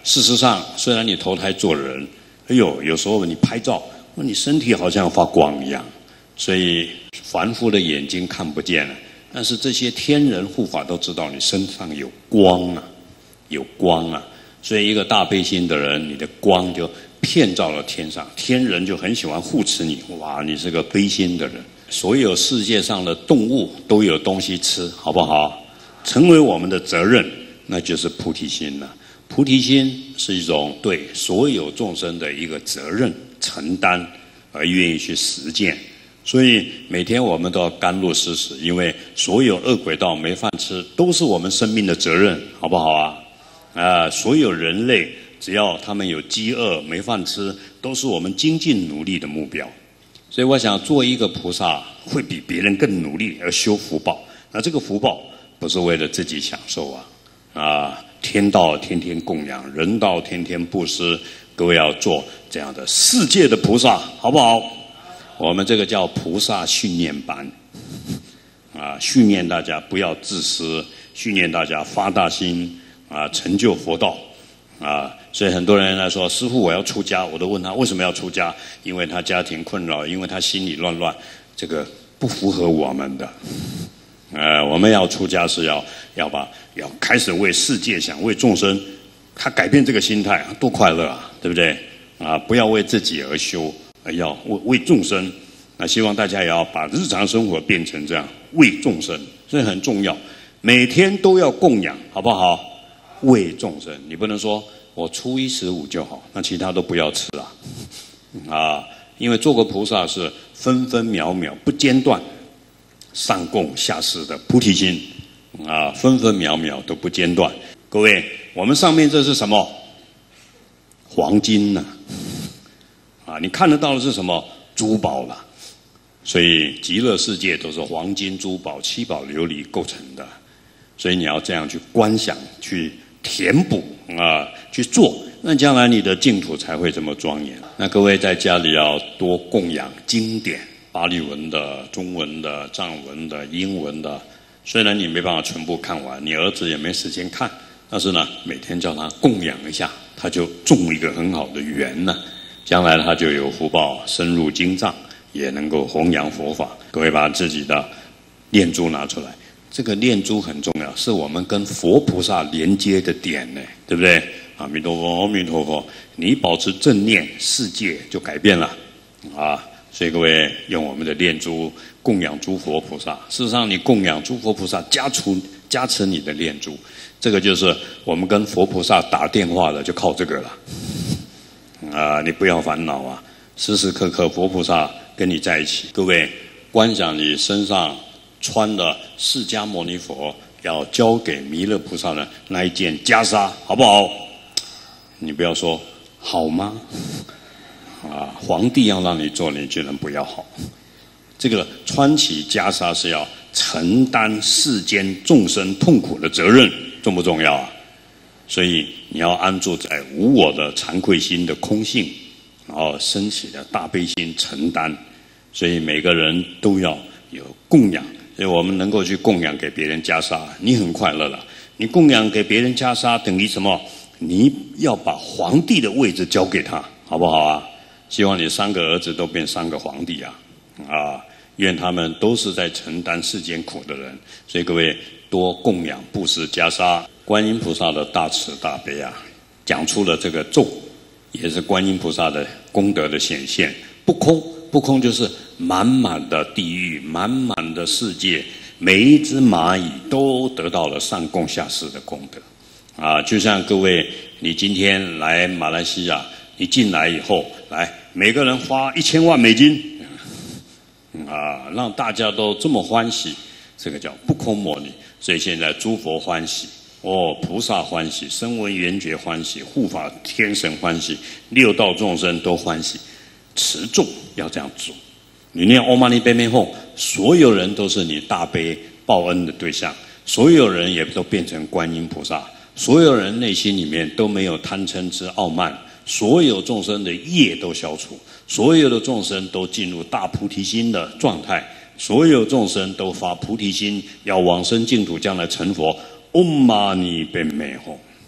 事实上，虽然你投胎做人，哎呦，有时候你拍照，你身体好像发光一样，所以凡夫的眼睛看不见了，但是这些天人护法都知道你身上有光啊，有光啊，所以一个大悲心的人，你的光就遍照了天上，天人就很喜欢护持你。哇，你是个悲心的人。所有世界上的动物都有东西吃，好不好？成为我们的责任，那就是菩提心了。菩提心是一种对所有众生的一个责任承担，而愿意去实践。所以每天我们都要甘露施食，因为所有恶鬼道没饭吃，都是我们生命的责任，好不好啊？啊，所有人类只要他们有饥饿没饭吃，都是我们精进努力的目标。所以我想做一个菩萨，会比别人更努力而修福报。那这个福报不是为了自己享受啊，啊，天道天天供养，人道天天布施。各位要做这样的世界的菩萨，好不好？我们这个叫菩萨训练班，啊，训练大家不要自私，训练大家发大心，啊，成就佛道。啊，所以很多人来说，师父我要出家，我都问他为什么要出家？因为他家庭困扰，因为他心里乱乱，这个不符合我们的。呃，我们要出家是要要把要开始为世界想，为众生，他改变这个心态，多快乐啊，对不对？啊，不要为自己而修，而要为为众生。那希望大家也要把日常生活变成这样，为众生，这很重要，每天都要供养，好不好？为众生，你不能说我初一十五就好，那其他都不要吃啊！啊，因为做个菩萨是分分秒秒不间断上供下施的菩提心啊，分分秒秒都不间断。各位，我们上面这是什么？黄金呐、啊！啊，你看得到的是什么？珠宝啦。所以极乐世界都是黄金、珠宝、七宝琉璃构成的，所以你要这样去观想，去填补啊，去做，那将来你的净土才会这么庄严。那各位在家里要多供养经典，巴利文的、中文的、藏文的、英文的。虽然你没办法全部看完，你儿子也没时间看，但是呢，每天叫他供养一下，他就种一个很好的缘呢。将来他就有福报，深入经藏，也能够弘扬佛法。各位把自己的念珠拿出来。这个念珠很重要，是我们跟佛菩萨连接的点呢，对不对？阿弥陀佛，阿弥陀佛，你保持正念，世界就改变了啊！所以各位用我们的念珠供养诸佛菩萨。事实上，你供养诸佛菩萨，加持加持你的念珠，这个就是我们跟佛菩萨打电话的，就靠这个了啊！你不要烦恼啊，时时刻刻佛菩萨跟你在一起。各位观想你身上穿的释迦牟尼佛要交给弥勒菩萨的那一件袈裟，好不好？你不要说好吗？啊，皇帝要让你做，你居然不要好。这个穿起袈裟是要承担世间众生痛苦的责任，重不重要啊？所以你要安住在无我的惭愧心的空性，然后升起的大悲心承担。所以每个人都要有供养。所以我们能够去供养给别人袈裟，你很快乐了。你供养给别人袈裟，等于什么？你要把皇帝的位置交给他，好不好啊？希望你三个儿子都变三个皇帝啊！啊，愿他们都是在承担世间苦的人。所以各位多供养布施袈裟。观音菩萨的大慈大悲啊，讲出了这个咒，也是观音菩萨的功德的显现。不空，不空就是满满的地狱，满满的世界，每一只蚂蚁都得到了上供下施的功德啊！就像各位，你今天来马来西亚，你进来以后，来每个人花一千万美金啊，让大家都这么欢喜，这个叫不空摩尼。所以现在诸佛欢喜，哦，菩萨欢喜，声闻缘觉欢喜，护法天神欢喜，六道众生都欢喜。持咒要这样做，你念唵嘛呢叭咪吽，所有人都是你大悲报恩的对象，所有人也都变成观音菩萨，所有人内心里面都没有贪嗔痴傲慢，所有众生的业都消除，所有的众生都进入大菩提心的状态，所有众生都发菩提心，要往生净土，将来成佛。唵嘛呢叭咪吽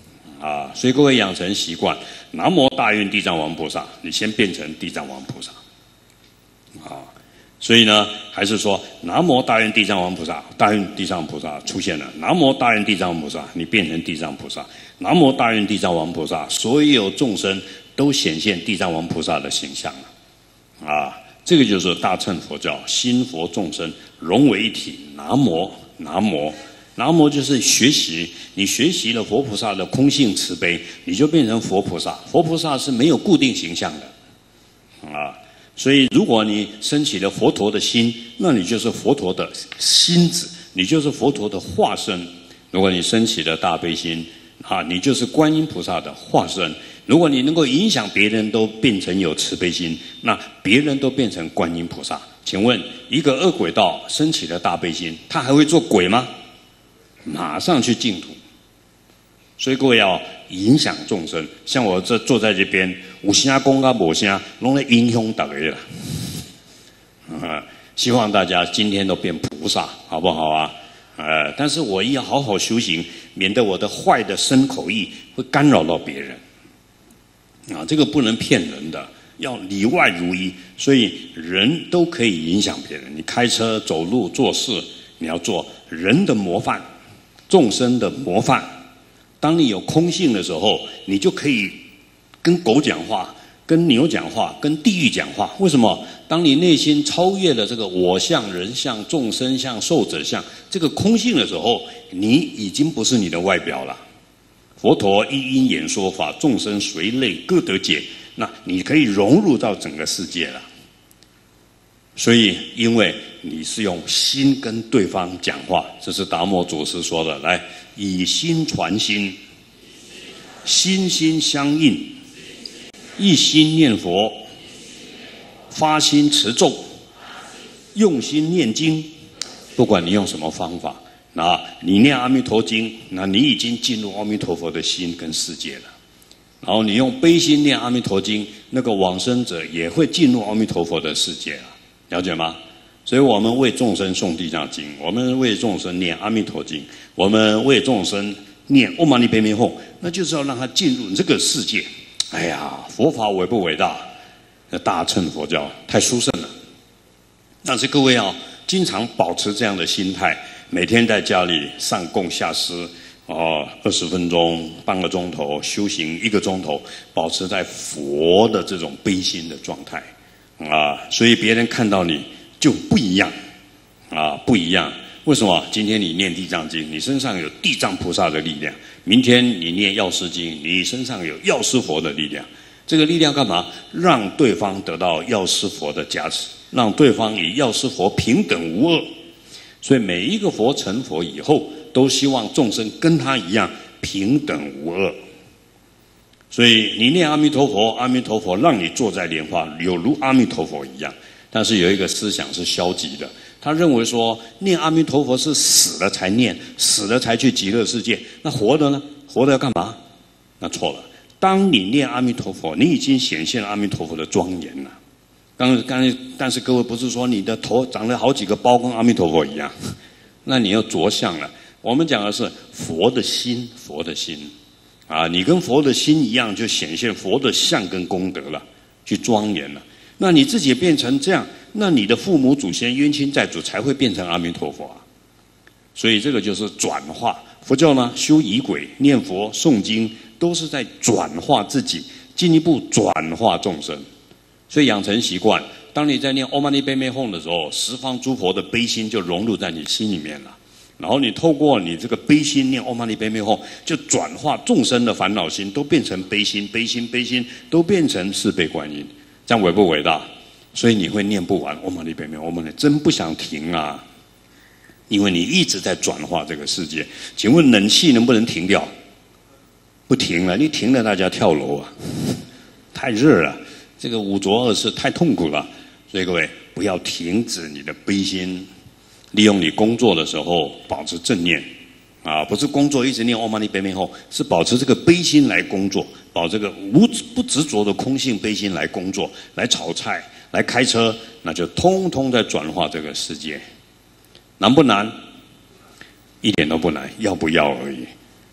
啊，所以各位养成习惯，南无大愿地藏王菩萨，你先变成地藏王菩萨，啊，所以呢，还是说南无大愿地藏王菩萨，大愿地藏菩萨出现了，南无大愿地藏王菩萨，你变成地藏菩萨，南无大愿地藏王菩萨，所有众生都显现地藏王菩萨的形象了，啊，这个就是大乘佛教，心佛众生融为一体，南无南无。南无就是学习，你学习了佛菩萨的空性慈悲，你就变成佛菩萨。佛菩萨是没有固定形象的，啊，所以如果你升起了佛陀的心，那你就是佛陀的心子，你就是佛陀的化身。如果你升起了大悲心，啊，你就是观音菩萨的化身。如果你能够影响别人都变成有慈悲心，那别人都变成观音菩萨。请问，一个恶鬼道升起了大悲心，他还会做鬼吗？马上去净土，所以各位要影响众生。像我这坐在这边，有声讲啊无声，拢在影响大家啦。啊，希望大家今天都变菩萨，好不好啊？呃，但是我也要好好修行，免得我的坏的身口意会干扰到别人。啊，这个不能骗人的，要里外如一。所以人都可以影响别人。你开车、走路、做事，你要做人的模范。众生的模范，当你有空性的时候，你就可以跟狗讲话，跟牛讲话，跟地狱讲话。为什么？当你内心超越了这个我相、人相、众生相、寿者相这个空性的时候，你已经不是你的外表了。佛陀一因演说法，众生随类各得解，那你可以融入到整个世界了。所以，因为你是用心跟对方讲话，这是达摩祖师说的。来，以心传心，心心相印，一心念佛，发心持咒，用心念经。不管你用什么方法，那你念阿弥陀经，那你已经进入阿弥陀佛的心跟世界了。然后你用悲心念阿弥陀经，那个往生者也会进入阿弥陀佛的世界了。了解吗？所以我们为众生诵地藏经，我们为众生念阿弥陀经，我们为众生念唵嘛呢叭咪吽，那就是要让他进入这个世界。哎呀，佛法伟不伟大？那大乘佛教太殊胜了。但是各位啊，经常保持这样的心态，每天在家里上供下施，哦，二十分钟、半个钟头修行一个钟头，保持在佛的这种悲心的状态。啊，所以别人看到你就不一样，啊，不一样。为什么？今天你念地藏经，你身上有地藏菩萨的力量；明天你念药师经，你身上有药师佛的力量。这个力量干嘛？让对方得到药师佛的加持，让对方与药师佛平等无二。所以每一个佛成佛以后，都希望众生跟他一样平等无二。所以你念阿弥陀佛，阿弥陀佛让你坐在莲花，有如阿弥陀佛一样。但是有一个思想是消极的，他认为说念阿弥陀佛是死了才念，死了才去极乐世界。那活的呢？活的要干嘛？那错了。当你念阿弥陀佛，你已经显现了阿弥陀佛的庄严了。刚刚，但是各位不是说你的头长了好几个包，跟阿弥陀佛一样，那你要着相了。我们讲的是佛的心，佛的心。啊，你跟佛的心一样，就显现佛的相跟功德了，去庄严了。那你自己变成这样，那你的父母祖先冤亲债主才会变成阿弥陀佛啊。所以这个就是转化。佛教呢，修仪轨、念佛、诵经，都是在转化自己，进一步转化众生。所以养成习惯，当你在念唵嘛呢叭咪吽的时候，十方诸佛的悲心就融入在你心里面了。然后你透过你这个悲心念唵嘛呢叭咪吽，就转化众生的烦恼心，都变成悲心，悲心，悲心，都变成四倍观音，这样伟不伟大？所以你会念不完唵嘛呢叭咪吽，唵嘛呢真不想停啊！因为你一直在转化这个世界。请问冷气能不能停掉？不停了，你停了大家跳楼啊！太热了，这个五浊恶世太痛苦了。所以各位不要停止你的悲心。利用你工作的时候保持正念，啊，不是工作一直念唵嘛呢叭咪吽，是保持这个悲心来工作，保这个无不执着的空性悲心来工作，来炒菜，来开车，那就通通在转化这个世界。难不难？一点都不难，要不要而已。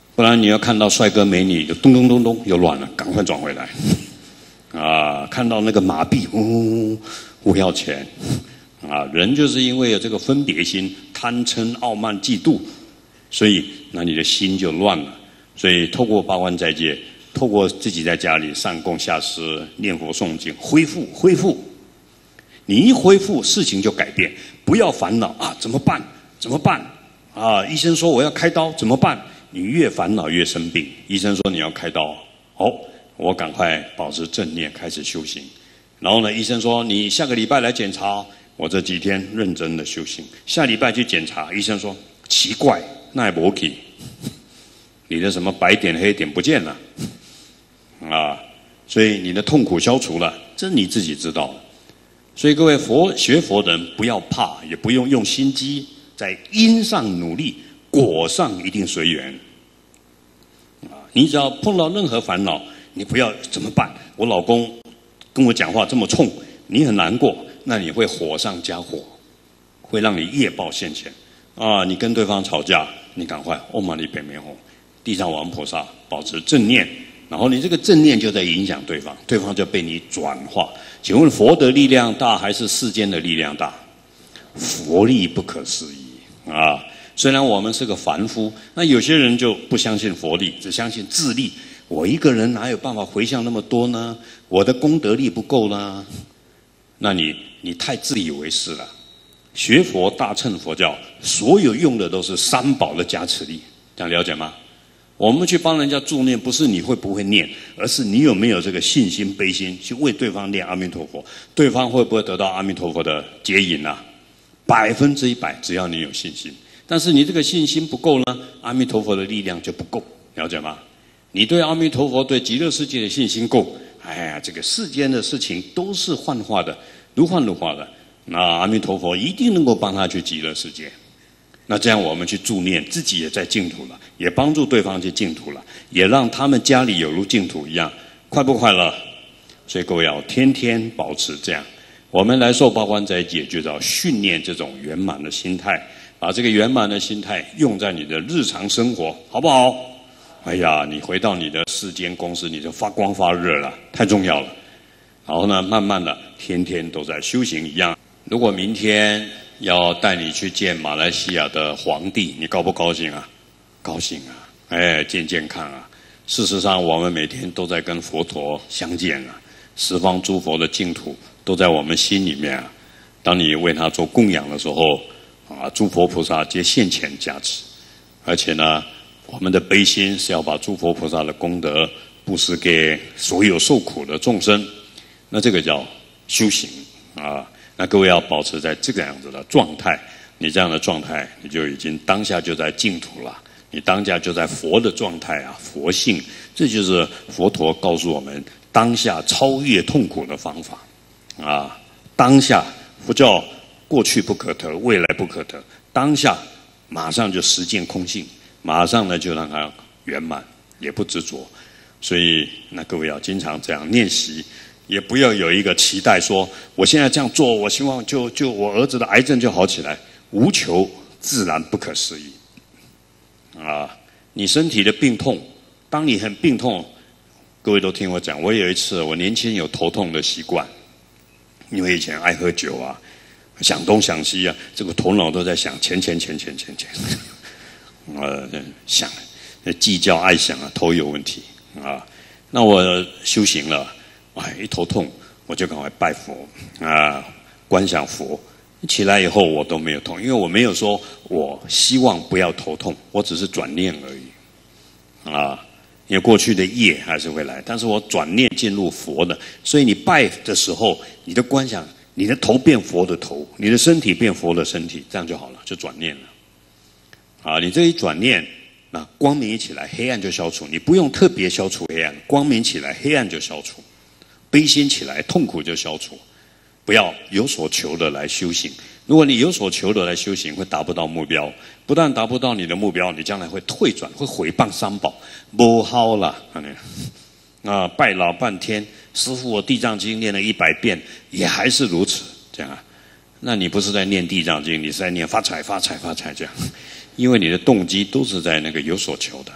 不然你要看到帅哥美女，就咚咚咚咚又乱了，赶快转回来。啊，看到那个马币，呜、哦，不要钱。啊，人就是因为有这个分别心、贪嗔、傲慢、嫉妒，所以那你的心就乱了。所以透过八关斋戒，透过自己在家里上供下施、念佛诵经，恢复恢复。你一恢复，事情就改变。不要烦恼啊，怎么办？怎么办？啊，医生说我要开刀，怎么办？你越烦恼越生病。医生说你要开刀，好，我赶快保持正念，开始修行。然后呢，医生说你下个礼拜来检查。我这几天认真的修行，下礼拜去检查，医生说奇怪，那也不去，你的什么白点黑点不见了，啊，所以你的痛苦消除了，这你自己知道的。所以各位佛学佛的人不要怕，也不用用心机，在因上努力，果上一定随缘。啊，你只要碰到任何烦恼，你不要怎么办？我老公跟我讲话这么冲，你很难过。那你会火上加火，会让你业报现前啊！你跟对方吵架，你赶快唵嘛呢叭咪吽，地藏王菩萨保持正念，然后你这个正念就在影响对方，对方就被你转化。请问佛的力量大还是世间的力量大？佛力不可思议啊！虽然我们是个凡夫，那有些人就不相信佛力，只相信自力。我一个人哪有办法回向那么多呢？我的功德力不够呢？那你你太自以为是了。学佛大乘佛教，所有用的都是三宝的加持力，这样了解吗？我们去帮人家助念，不是你会不会念，而是你有没有这个信心悲心去为对方念阿弥陀佛，对方会不会得到阿弥陀佛的接引啊？百分之一百，只要你有信心。但是你这个信心不够呢，阿弥陀佛的力量就不够，了解吗？你对阿弥陀佛、对极乐世界的信心够，哎呀，这个世间的事情都是幻化的，如幻如化的。那阿弥陀佛一定能够帮他去极乐世界。那这样我们去助念，自己也在净土了，也帮助对方去净土了，也让他们家里有如净土一样，快不快乐？所以各位要天天保持这样。我们来受八关斋戒，就要训练这种圆满的心态，把这个圆满的心态用在你的日常生活，好不好？哎呀，你回到你的世间公司，你就发光发热了，太重要了。然后呢，慢慢的，天天都在修行一样。如果明天要带你去见马来西亚的皇帝，你高不高兴啊？高兴啊！哎，见见看啊！事实上，我们每天都在跟佛陀相见啊，十方诸佛的净土都在我们心里面啊。当你为他做供养的时候，啊，诸佛菩萨皆现前加持，而且呢，我们的悲心是要把诸佛菩萨的功德布施给所有受苦的众生，那这个叫修行啊。那各位要保持在这个样子的状态，你这样的状态，你就已经当下就在净土了，你当下就在佛的状态啊，佛性，这就是佛陀告诉我们当下超越痛苦的方法啊。当下佛教过去不可得，未来不可得，当下马上就实践空性，马上呢就让它圆满，也不执着。所以那各位要经常这样练习，也不要有一个期待说我现在这样做，我希望就就我儿子的癌症就好起来，无求自然不可思议啊！你身体的病痛，当你很病痛，各位都听我讲，我有一次我年轻有头痛的习惯，因为以前爱喝酒啊，想东想西啊，这个头脑都在想钱钱钱钱钱钱，呃，想计较爱想啊，头有问题啊。那我修行了，哎，一头痛我就赶快拜佛啊，观想佛。起来以后我都没有痛，因为我没有说我希望不要头痛，我只是转念而已啊。因为过去的业还是会来，但是我转念进入佛的，所以你拜的时候，你的观想，你的头变佛的头，你的身体变佛的身体，这样就好了，就转念了。啊，你这一转念，那光明一起来，黑暗就消除。你不用特别消除黑暗，光明起来，黑暗就消除；悲心起来，痛苦就消除。不要有所求的来修行。如果你有所求的来修行，会达不到目标。不但达不到你的目标，你将来会退转，会毁谤三宝，不好了。啊，拜老半天，师父，我地藏经念了一百遍，也还是如此，这样啊？那你不是在念地藏经，你是在念发财、发财、发财这样。因为你的动机都是在那个有所求的，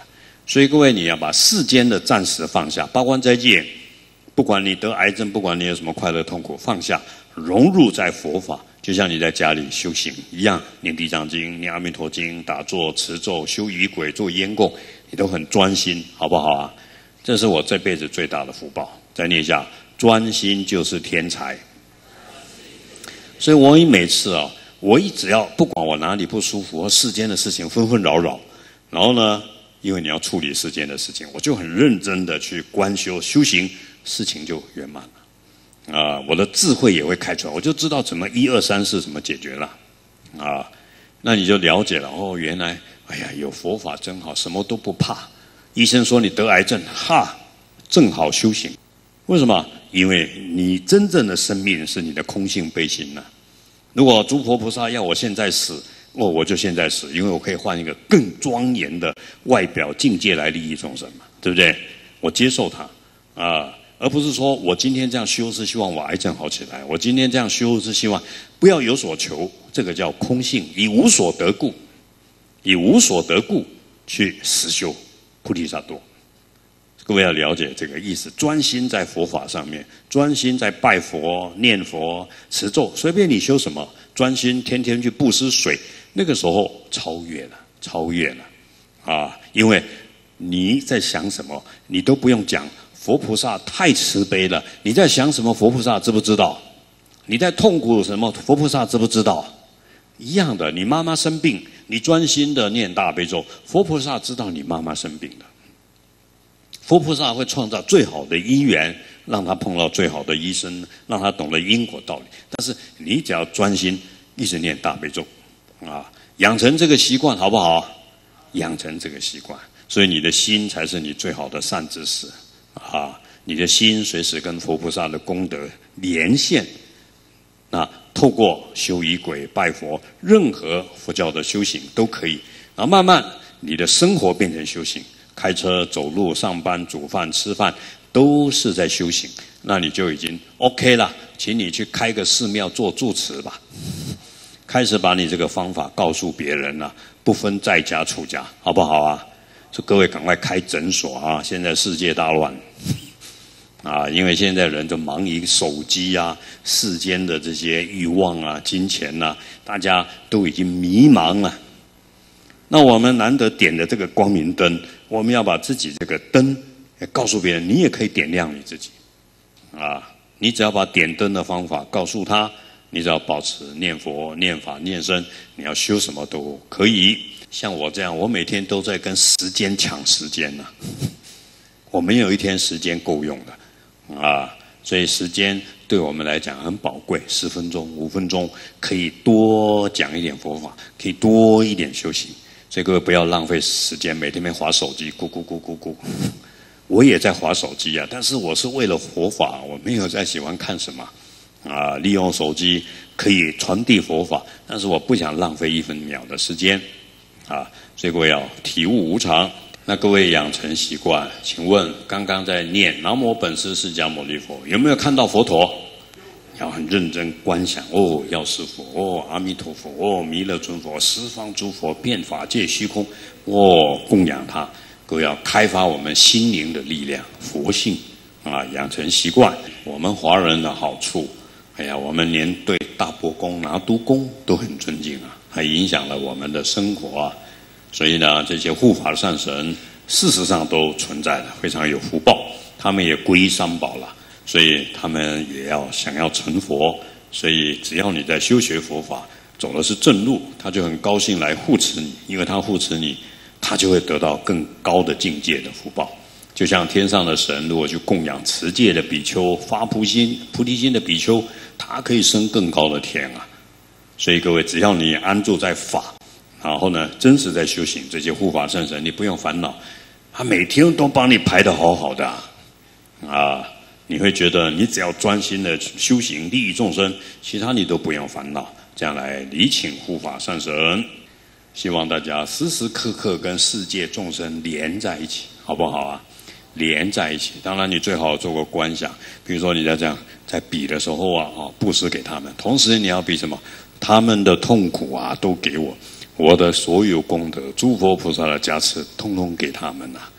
所以各位，你要把世间的暂时放下，八关斋戒，不管你得癌症，不管你有什么快乐痛苦，放下，融入在佛法，就像你在家里修行一样，念地藏经、念阿弥陀经、打坐、持咒、修仪轨、做烟供，你都很专心，好不好啊？这是我这辈子最大的福报。再念一下，专心就是天才。所以我每次啊，我一只要不管我哪里不舒服，或世间的事情纷纷扰扰，然后呢，因为你要处理世间的事情，我就很认真的去观修修行，事情就圆满了。啊，我的智慧也会开出来，我就知道怎么一二三四怎么解决了。啊，那你就了解了哦，原来哎呀，有佛法真好，什么都不怕。医生说你得癌症，哈，正好修行。为什么？因为你真正的生命是你的空性悲心呐、啊。如果诸佛菩萨要我现在死，哦，我就现在死，因为我可以换一个更庄严的外表境界来利益众生嘛，对不对？我接受它啊，而不是说我今天这样修是希望我癌症好起来，我今天这样修是希望不要有所求，这个叫空性，以无所得故，以无所得故去实修菩提萨埵。各位要了解这个意思，专心在佛法上面，专心在拜佛、念佛、持咒，随便你修什么，专心天天去布施水，那个时候超越了，超越了，啊！因为你在想什么，你都不用讲，佛菩萨太慈悲了。你在想什么，佛菩萨知不知道？你在痛苦什么，佛菩萨知不知道？一样的，你妈妈生病，你专心的念大悲咒，佛菩萨知道你妈妈生病的。佛菩萨会创造最好的因缘，让他碰到最好的医生，让他懂得因果道理。但是你只要专心一直念大悲咒，啊，养成这个习惯，好不好？养成这个习惯，所以你的心才是你最好的善知识啊！你的心随时跟佛菩萨的功德连线，那透过修仪轨、拜佛，任何佛教的修行都可以。然后慢慢你的生活变成修行。开车、走路、上班、煮饭、吃饭，都是在修行，那你就已经 OK 了。请你去开个寺庙做住持吧，开始把你这个方法告诉别人了，不分在家出家，好不好啊？就各位赶快开诊所啊！现在世界大乱啊，因为现在人就忙于手机啊、世间的这些欲望啊、金钱啊，大家都已经迷茫了。那我们难得点的这个光明灯，我们要把自己这个灯告诉别人，你也可以点亮你自己啊！你只要把点灯的方法告诉他，你只要保持念佛、念法、念僧，你要修什么都可以。像我这样，我每天都在跟时间抢时间呢、啊，我没有一天时间够用的啊！所以时间对我们来讲很宝贵，十分钟、五分钟可以多讲一点佛法，可以多一点修行。所以各位不要浪费时间，每天在滑手机，咕咕咕咕咕。我也在滑手机啊，但是我是为了佛法，我没有在喜欢看什么啊。利用手机可以传递佛法，但是我不想浪费一分秒的时间啊。所以各位要体悟无常。那各位养成习惯，请问刚刚在念南无本师释迦牟尼佛，有没有看到佛陀？要很认真观想哦，药师佛哦，阿弥陀佛哦，弥勒尊佛，十方诸佛遍法界虚空哦，供养他。各位要开发我们心灵的力量，佛性啊，养成习惯。我们华人的好处，哎呀，我们连对大伯公、拿督公都很尊敬啊，还影响了我们的生活啊。所以呢，这些护法善神事实上都存在的，非常有福报，他们也皈依三宝了。所以他们也要想要成佛，所以只要你在修学佛法，走的是正路，他就很高兴来护持你，因为他护持你，他就会得到更高的境界的福报。就像天上的神，如果去供养持戒的比丘、发菩心、菩提心的比丘，他可以升更高的天啊。所以各位，只要你安住在法，然后呢，真实在修行，这些护法圣神，你不用烦恼，他每天都帮你排得好好的啊。啊你会觉得你只要专心的修行利益众生，其他你都不用烦恼，这样来礼请护法善神。希望大家时时刻刻跟世界众生连在一起，好不好啊？连在一起。当然你最好做个观想，比如说你在这样在比的时候啊，啊布施给他们，同时你要比什么？他们的痛苦啊都给我，我的所有功德，诸佛菩萨的加持，通通给他们啊。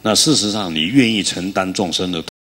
那事实上，你愿意承担众生的